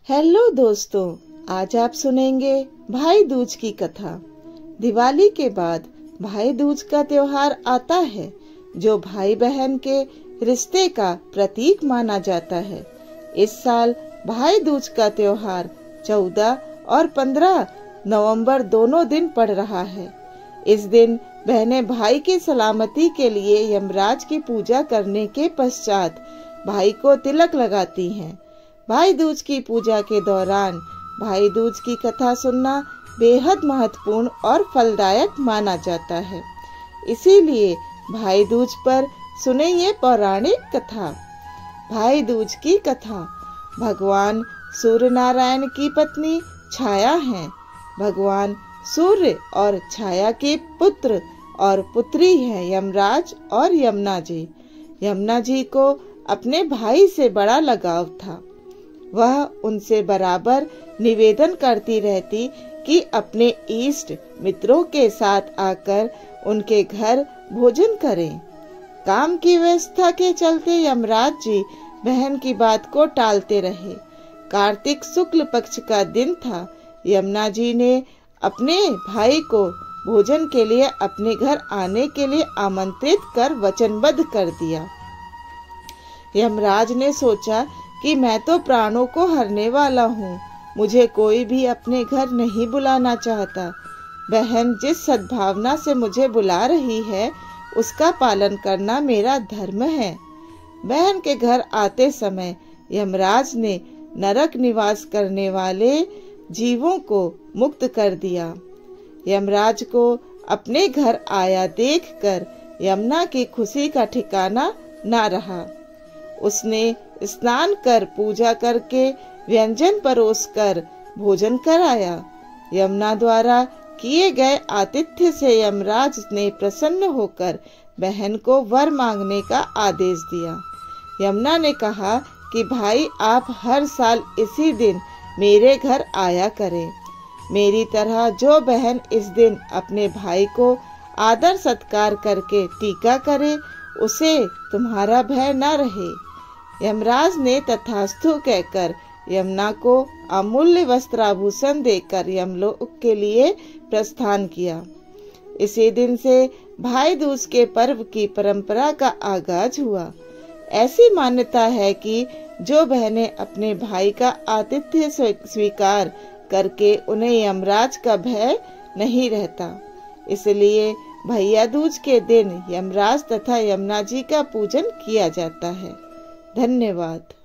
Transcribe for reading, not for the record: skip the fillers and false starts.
Hello दोस्तों, आज आप सुनेंगे भाई दूज की कथा। दिवाली के बाद भाई दूज का त्योहार आता है, जो भाई बहन के रिश्ते का प्रतीक माना जाता है। इस साल भाई दूज का त्योहार 14 और 15 नवंबर दोनों दिन पड़ रहा है। इस दिन बहनें भाई की सलामती के लिए यमराज की पूजा करने के पश्चात भाई को तिलक लगाती हैं। भाई दूज की पूजा के दौरान भाई दूज की कथा सुनना बेहद महत्वपूर्ण और फलदायक माना जाता है। इसीलिए भाई दूज पर सुने ये पौराणिक कथा। भाई दूज की कथा। भगवान सूर्य नारायण की पत्नी छाया हैं। भगवान सूर्य और छाया के पुत्र और पुत्री हैं यमराज और यमुना जी। यमुना जी को अपने भाई से बड़ा लगाव था। वह उनसे बराबर निवेदन करती रहती कि अपने इष्ट मित्रों के साथ आकर उनके घर भोजन करें। काम की व्यवस्था के चलते यमराज जी बहन की बात को टालते रहे। कार्तिक शुक्ल पक्ष का दिन था। यमुना जी ने अपने भाई को भोजन के लिए अपने घर आने के लिए आमंत्रित कर वचनबद्ध कर दिया। यमराज ने सोचा कि मैं तो प्राणों को हरने वाला हूँ, मुझे कोई भी अपने घर नहीं बुलाना चाहता। बहन जिस सद्भावना से मुझे बुला रही है, उसका पालन करना मेरा धर्म है। बहन के घर आते समय यमराज ने नरक निवास करने वाले जीवों को मुक्त कर दिया। यमराज को अपने घर आया देखकर यमुना की खुशी का ठिकाना ना रहा। उसने स्नान कर पूजा करके व्यंजन परोसकर भोजन कराया। यमुना द्वारा किए गए आतिथ्य से यमराज ने प्रसन्न होकर बहन को वर मांगने का आदेश दिया। यमुना ने कहा कि भाई आप हर साल इसी दिन मेरे घर आया करें। मेरी तरह जो बहन इस दिन अपने भाई को आदर सत्कार करके टीका करे, उसे तुम्हारा भय न रहे। यमराज ने तथास्तु कहकर यमुना को अमूल्य वस्त्राभूषण देकर यमलोक के लिए प्रस्थान किया। इसी दिन से भाई दूज के पर्व की परंपरा का आगाज हुआ। ऐसी मान्यता है कि जो बहनें अपने भाई का आतिथ्य स्वीकार करके उन्हें यमराज का भय नहीं रहता, इसलिए भैया दूज के दिन यमराज तथा यमुना जी का पूजन किया जाता है। धन्यवाद।